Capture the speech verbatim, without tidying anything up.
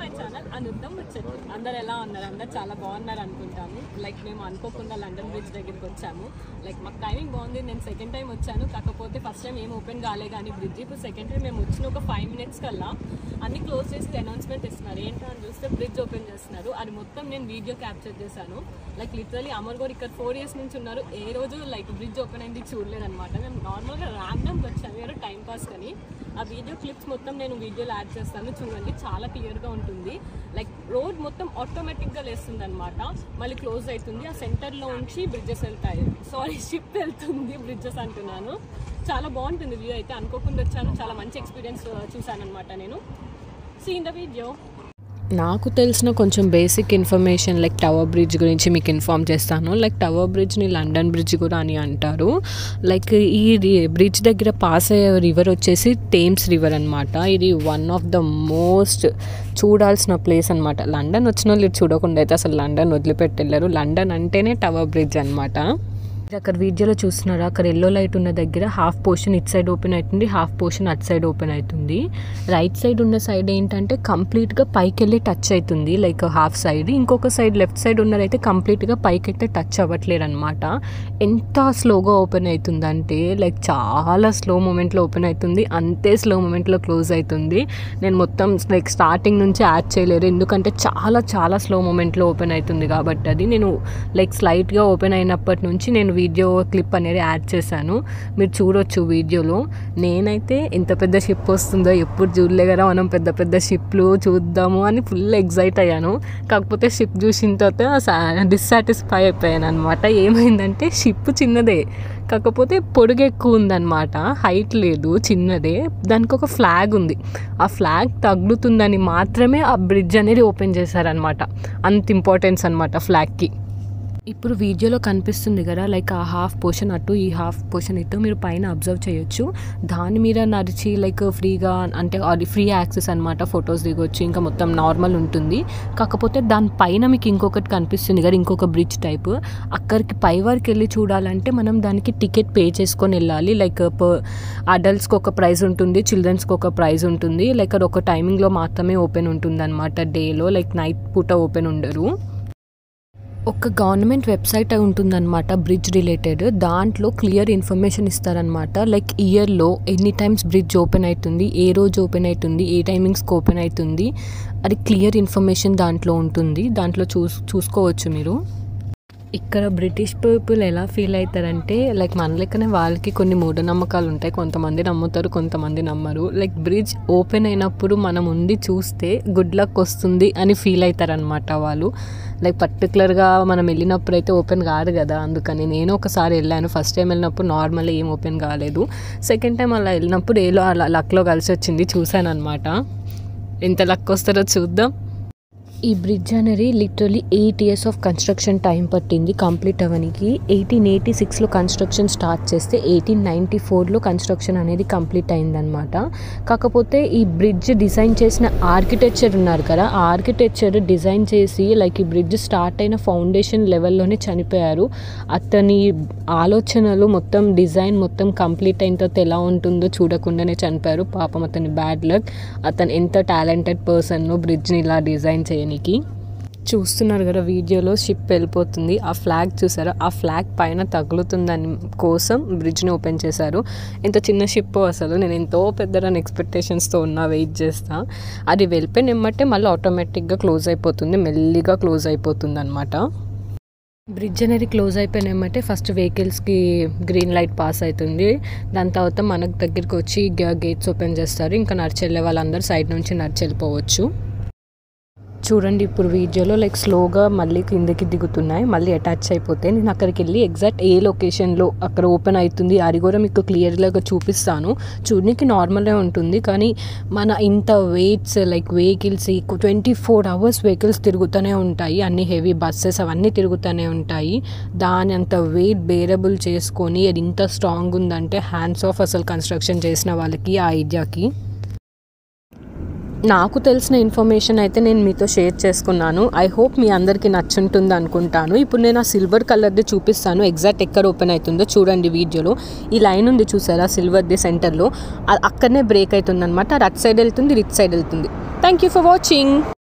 My channel అనుద్దం ముచ్చట్లు. అందరు ఎలా ఉన్నారు? అందరు చాలా బాగున్నారు అనుకుంటాను. లైక్ మేము అనుకోకుండా లండన్ బ్రిడ్జ్ దగ్గరికి వచ్చాము. లైక్ మాకు టైమింగ్ బాగుంది. నేను సెకండ్ టైం వచ్చాను, కాకపోతే ఫస్ట్ టైం ఏం ఓపెన్ కాలే కానీ బ్రిడ్జ్. ఇప్పుడు సెకండ్ టైం మేము వచ్చిన ఒక ఫైవ్ మినిట్స్ కల్లా అన్ని క్లోజ్ చేసి అనౌన్స్మెంట్ ఇస్తున్నారు. ఏంటో అని చూస్తే బ్రిడ్జ్ ఓపెన్ చేస్తున్నారు. అది మొత్తం నేను వీడియో క్యాప్చర్ చేశాను. లైక్ లిటరలీ అమర్ గారు ఇక్కడ ఫోర్ ఇయర్స్ నుంచి ఉన్నారు, ఏ రోజు లైక్ బ్రిడ్జ్ ఓపెన్ అయింది చూడలేదన్నమాట. మేము నార్మల్గా ర్యాండమ్గా వచ్చాము ఎవరో టైం పాస్ కానీ. ఆ వీడియో క్లిప్స్ మొత్తం నేను వీడియోలో యాడ్ చేస్తాను, చూడండి, చాలా క్లియర్గా ఉంటుంది. లైక్ రోడ్ మొత్తం ఆటోమేటిక్గా లేస్తుంది అనమాట, మళ్ళీ క్లోజ్ అవుతుంది. ఆ సెంటర్లో ఉంచి బ్రిడ్జెస్ వెళ్తాయి, సారీ షిప్ వెళ్తుంది, బ్రిడ్జెస్ అంటున్నాను. చాలా బాగుంటుంది వ్యూ అయితే. అనుకోకుండా వచ్చాను, చాలా మంచి ఎక్స్పీరియన్స్ చూసాను అనమాట నేను. See in the video. నాకు తెలిసిన కొంచెం basic information like tower bridge గురించి మీకు ఇన్ఫామ్ చేస్తాను. లైక్ టవర్ బ్రిడ్జ్ని లండన్ బ్రిడ్జ్ కూడా అని అంటారు. లైక్ ఈ బ్రిడ్జ్ దగ్గర పాస్ అయ్యే రివర్ వచ్చేసి థేమ్స్ రివర్ అనమాట. ఇది వన్ ఆఫ్ ద మోస్ట్ చూడాల్సిన ప్లేస్ అనమాట. లండన్ వచ్చిన వాళ్ళు చూడకుండా అయితే అసలు లండన్ వదిలిపెట్టి వెళ్ళారు. లండన్ అంటేనే టవర్ బ్రిడ్జ్ అనమాట. అక్కడ వీడియోలో చూస్తున్నారా, అక్కడ ఎల్లో లైట్ ఉన్న దగ్గర హాఫ్ పోర్షన్ ఇట్ సైడ్ ఓపెన్ అవుతుంది, హాఫ్ పోర్షన్ అట్ సైడ్ ఓపెన్ అవుతుంది. రైట్ సైడ్ ఉన్న సైడ్ ఏంటంటే కంప్లీట్గా పైకి వెళ్ళి టచ్ అవుతుంది, లైక్ హాఫ్ సైడ్. ఇంకొక సైడ్ లెఫ్ట్ సైడ్ ఉన్నదైతే కంప్లీట్గా పైకి అయితే టచ్ అవ్వట్లేదు అనమాట. ఎంత స్లోగా ఓపెన్ అవుతుందంటే లైక్ చాలా స్లో మూమెంట్లో ఓపెన్ అవుతుంది, అంతే స్లో మూమెంట్లో క్లోజ్ అవుతుంది. నేను మొత్తం లైక్ స్టార్టింగ్ నుంచి యాడ్ చేయలేరు, ఎందుకంటే చాలా చాలా స్లో మూమెంట్లో ఓపెన్ అవుతుంది కాబట్టి. అది నేను లైక్ స్లైట్గా ఓపెన్ అయినప్పటి నుంచి నేను వీడియో క్లిప్ అనేది యాడ్ చేశాను, మీరు చూడొచ్చు వీడియోలో. నేనైతే ఎంత పెద్ద షిప్ వస్తుందో ఎప్పుడు చూడలే కదా, మనం పెద్ద పెద్ద షిప్లు చూద్దాము అని ఫుల్ ఎగ్జైట్ అయ్యాను. కాకపోతే షిప్ చూసిన తర్వాత డిస్సాటిస్ఫై అయిపోయాను అనమాట. ఏమైందంటే షిప్ చిన్నదే, కాకపోతే పొడుగు ఎక్కువ ఉందన్నమాట, హైట్ లేదు, చిన్నదే. దానికి ఒక ఫ్లాగ్ ఉంది, ఆ ఫ్లాగ్ తగులుతుందని మాత్రమే ఆ బ్రిడ్జ్ అనేది ఓపెన్ చేశారనమాట. అంత ఇంపార్టెన్స్ అనమాట ఫ్లాగ్కి. ఇప్పుడు వీడియోలో కనిపిస్తుంది కదా, లైక్ ఆ హాఫ్ పోర్షన్ అటు, ఈ హాఫ్ పోర్షన్ ఇటు మీరు పైన అబ్జర్వ్ చేయొచ్చు. దాని మీద నడిచి లైక్ ఫ్రీగా, అంటే అది ఫ్రీ యాక్సెస్ అనమాట, ఫొటోస్ దిగొచ్చు, ఇంకా మొత్తం నార్మల్ ఉంటుంది. కాకపోతే దానిపైన మీకు ఇంకొకటి కనిపిస్తుంది కదా, ఇంకొక బ్రిడ్జ్ టైప్. అక్కడికి పై వరకు వెళ్ళి చూడాలంటే మనం దానికి టికెట్ పే చేసుకొని వెళ్ళాలి. లైక్ అడల్ట్స్కి ఒక ప్రైస్ ఉంటుంది, చిల్డ్రన్స్కి ఒక ప్రైస్ ఉంటుంది. లైక్ అది ఒక టైమింగ్లో మాత్రమే ఓపెన్ ఉంటుంది అనమాట, డేలో. లైక్ నైట్ పూట ఓపెన్ ఉండరు. ఒక గవర్నమెంట్ వెబ్సైట్ ఉంటుందన్నమాట బ్రిడ్జ్ రిలేటెడ్, దాంట్లో క్లియర్ ఇన్ఫర్మేషన్ ఇస్తారనమాట. లైక్ ఇయర్లో ఎన్ని టైమ్స్ బ్రిడ్జ్ ఓపెన్ అవుతుంది, ఏ రోజు ఓపెన్ అవుతుంది, ఏ టైమింగ్స్కి ఓపెన్ అవుతుంది, అది క్లియర్ ఇన్ఫర్మేషన్ దాంట్లో ఉంటుంది. దాంట్లో చూస్ చూసుకోవచ్చు మీరు. ఇక్కడ బ్రిటిష్ పీపుల్ ఎలా ఫీల్ అవుతారంటే లైక్ మన లెక్కనే వాళ్ళకి కొన్ని మూఢనమ్మకాలు ఉంటాయి, కొంతమంది నమ్ముతారు, కొంతమంది నమ్మరు. లైక్ బ్రిడ్జ్ ఓపెన్ అయినప్పుడు మనం ఉండి చూస్తే గుడ్ లక్ వస్తుంది అని ఫీల్ అవుతారనమాట వాళ్ళు. లైక్ పర్టికులర్గా మనం వెళ్ళినప్పుడు అయితే ఓపెన్ కాదు కదా, అందుకని నేను ఒకసారి వెళ్ళాను. ఫస్ట్ టైం వెళ్ళినప్పుడు నార్మల్ ఏం ఓపెన్ కాలేదు, సెకండ్ టైం అలా వెళ్ళినప్పుడు ఏలో అలా లక్లో కలిసి వచ్చింది, చూశాను అనమాట. ఎంత లక్ వస్తారో చూద్దాం. ఈ బ్రిడ్జ్ అనేది literally eight years of construction time పట్టింది కంప్లీట్ అవ్వడానికి. ఎయిటీన్ ఎయిటీ సిక్స్లో కన్స్ట్రక్షన్ స్టార్ట్ చేస్తే ఎయిటీన్ నైంటీ ఫోర్లో కన్స్ట్రక్షన్ అనేది కంప్లీట్ అయిందనమాట. కాకపోతే ఈ బ్రిడ్జ్ డిజైన్ చేసిన ఆర్కిటెక్చర్ ఉన్నారు కదా, ఆ ఆర్కిటెక్చర్ డిజైన్ చేసి లైక్ ఈ బ్రిడ్జ్ స్టార్ట్ అయిన ఫౌండేషన్ లెవెల్లోనే చనిపోయారు. అతని ఆలోచనలు మొత్తం డిజైన్ మొత్తం కంప్లీట్ అయిన తర్వాత ఎలా ఉంటుందో చూడకుండానే చనిపోయారు. పాపం అతని బ్యాడ్ లక్. అతను ఎంత టాలెంటెడ్ పర్సన్ బ్రిడ్జ్ని ఇలా డిజైన్ చేయ. చూస్తున్నారు కదా వీడియోలో, షిప్ వెళ్ళిపోతుంది, ఆ ఫ్లాగ్ చూసారా, ఆ ఫ్లాగ్ పైన తగులుతుందని కోసం బ్రిడ్జ్ని ఓపెన్ చేశారు. ఇంత చిన్న షిప్ అసలు, నేను ఎంతో పెద్ద రన్ ఎక్స్పెక్టేషన్స్తో ఉన్నా, వెయిట్ చేస్తా. అది వెళ్ళిపోయినమ్మంటే మళ్ళీ ఆటోమేటిక్గా క్లోజ్ అయిపోతుంది, మెల్లిగా క్లోజ్ అయిపోతుంది అనమాట. బ్రిడ్జ్ అనేది క్లోజ్ అయిపోయినామంటే ఫస్ట్ వెహికల్స్కి గ్రీన్ లైట్ పాస్ అవుతుంది, దాని తర్వాత మనకు దగ్గరికి వచ్చి గేట్స్ ఓపెన్ చేస్తారు. ఇంకా నడిచి వెళ్ళే వాళ్ళందరూ సైడ్ నుంచి నడిచి వెళ్ళిపోవచ్చు. చూడండి ఇప్పుడు వీడియోలో లైక్ స్లోగా మళ్ళీ కిందకి దిగుతున్నాయి, మళ్ళీ అటాచ్ అయిపోతాయి. నేను అక్కడికి వెళ్ళి ఎగ్జాక్ట్ ఏ లొకేషన్లో అక్కడ ఓపెన్ అవుతుంది అది కూడా మీకు క్లియర్గా చూపిస్తాను. చూడడానికి నార్మల్గా ఉంటుంది, కానీ మన ఇంత weights like vehicles twenty four hours vehicles తిరుగుతూనే ఉంటాయి, అన్ని హెవీ బస్సెస్ అవన్నీ తిరుగుతూనే ఉంటాయి. దాని అంత వెయిట్ బేరబుల్ చేసుకొని అది ఇంత స్ట్రాంగ్ ఉందంటే హ్యాండ్స్ ఆఫ్ అసలు కన్స్ట్రక్షన్ చేసిన వాళ్ళకి, ఆ ఐడియాకి. నాకు తెలిసిన ఇన్ఫర్మేషన్ అయితే నేను మీతో షేర్ చేసుకున్నాను. ఐ హోప్ మీ అందరికీ నచ్చుంటుంది అనుకుంటాను. ఇప్పుడు నేను ఆ సిల్వర్ కలర్ది చూపిస్తాను, ఎగ్జాక్ట్ ఎక్కడ ఓపెన్ అవుతుందో చూడండి వీడియోలో. ఈ లైన్ ఉంది చూసారా సిల్వర్ది సెంటర్లో, అక్కడనే బ్రేక్ అవుతుంది అనమాట. అది అట్ సైడ్ వెళ్తుంది, ఇట్ సైడ్ వెళ్తుంది. Thank you for watching.